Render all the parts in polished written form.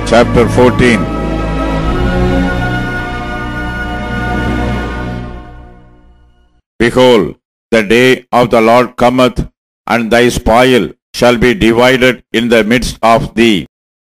chapter 14. Behold, the day of the Lord cometh, and thy spoil shall be divided in the midst of thee.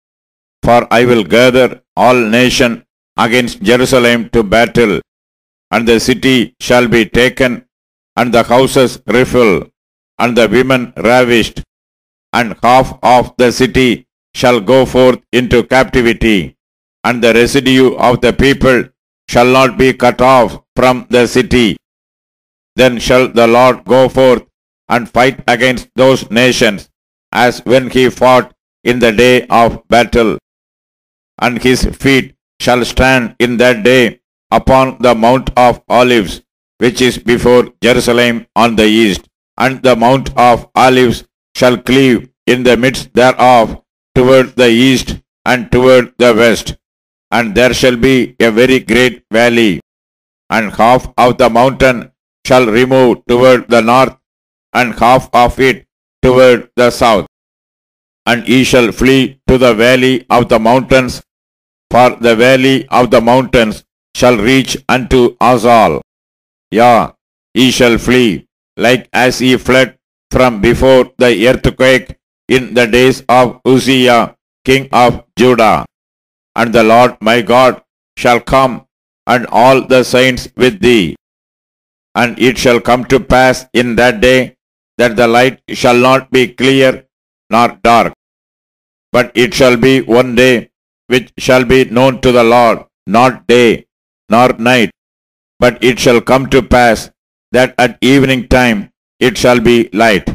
For I will gather all nations against Jerusalem to battle, and the city shall be taken, and the houses rifled, and the women ravished, and half of the city shall go forth into captivity, and the residue of the people shall not be cut off from the city. Then shall the Lord go forth and fight against those nations, as when he fought in the day of battle. And his feet shall stand in that day upon the Mount of Olives, which is before Jerusalem on the east, and the Mount of Olives shall cleave in the midst thereof toward the east and toward the west, and there shall be a very great valley, and half of the mountain shall remove toward the north, and half of it toward the south. And ye shall flee to the valley of the mountains, for the valley of the mountains shall reach unto Azal. Yea, ye shall flee, like as ye fled from before the earthquake in the days of Uzziah, king of Judah. And the Lord my God shall come, and all the saints with thee. And it shall come to pass in that day that the light shall not be clear nor dark, but it shall be one day which shall be known to the Lord, not day nor night. But it shall come to pass that at evening time it shall be light.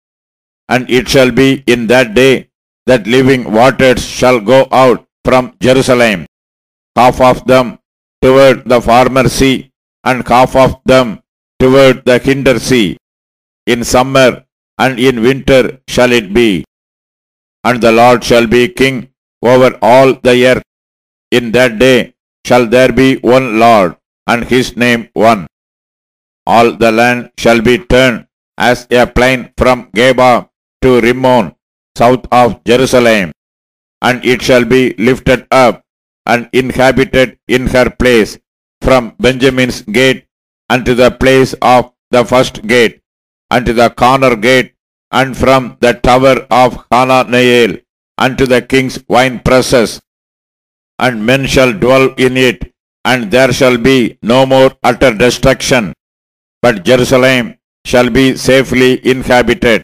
And it shall be in that day that living waters shall go out from Jerusalem, half of them toward the former sea, and half of them toward the hinder sea. In summer and in winter shall it be. And the Lord shall be king over all the earth. In that day shall there be one Lord, and his name one. All the land shall be turned as a plain from Geba to Rimmon, south of Jerusalem, and it shall be lifted up and inhabited in her place, from Benjamin's gate unto the place of the first gate, unto the corner gate, and from the tower of Hananael unto the king's wine presses. And men shall dwell in it, and there shall be no more utter destruction, but Jerusalem shall be safely inhabited.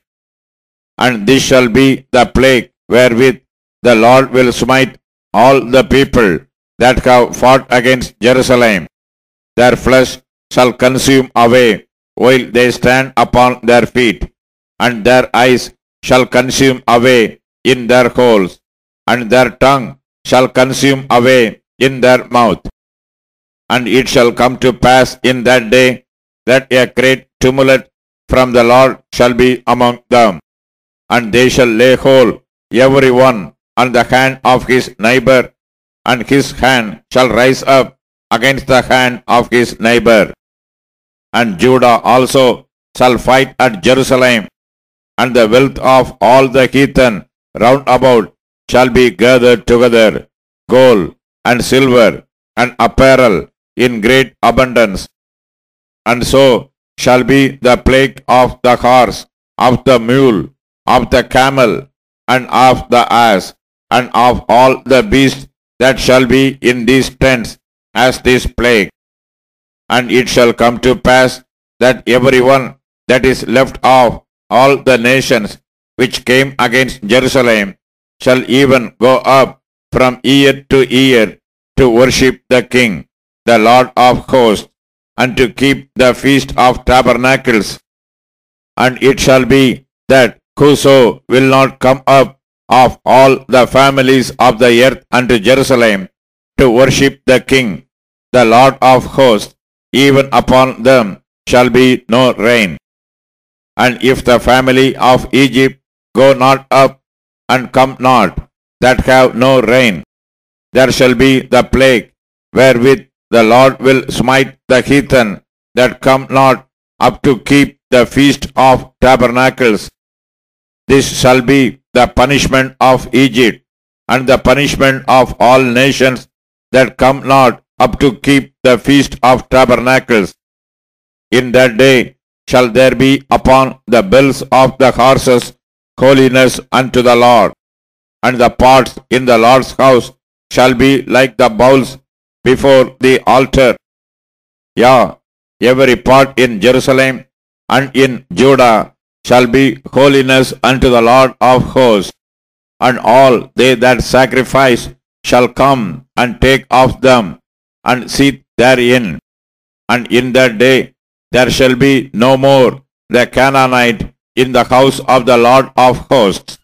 And this shall be the plague wherewith the Lord will smite all the people that have fought against Jerusalem. Their flesh shall consume away while they stand upon their feet, and their eyes shall consume away in their holes, and their tongue shall consume away in their mouth. And it shall come to pass in that day that a great tumult from the Lord shall be among them, and they shall lay hold every one on the hand of his neighbor, and his hand shall rise up against the hand of his neighbor. And Judah also shall fight at Jerusalem, and the wealth of all the heathen round about shall be gathered together, gold and silver and apparel in great abundance. And so shall be the plague of the horse, of the mule, of the camel, and of the ass, and of all the beasts that shall be in these tents, as this plague. And it shall come to pass that every one that is left of all the nations which came against Jerusalem shall even go up from year to year to worship the King, the Lord of hosts, and to keep the feast of tabernacles. And it shall be that whoso will not come up of all the families of the earth unto Jerusalem to worship the King, the Lord of hosts, even upon them shall be no rain. And if the family of Egypt go not up and come not, that have no rain, there shall be the plague wherewith the Lord will smite the heathen that come not up to keep the feast of tabernacles. This shall be the punishment of Egypt, and the punishment of all nations that come not up to keep the feast of tabernacles. In that day shall there be upon the bells of the horses holiness unto the Lord, and the pots in the Lord's house shall be like the bowls before the altar. Yea, every pot in Jerusalem and in Judah shall be holiness unto the Lord of hosts, and all they that sacrifice shall come and take of them and sit therein. And in that day there shall be no more the Canaanite in the house of the Lord of hosts.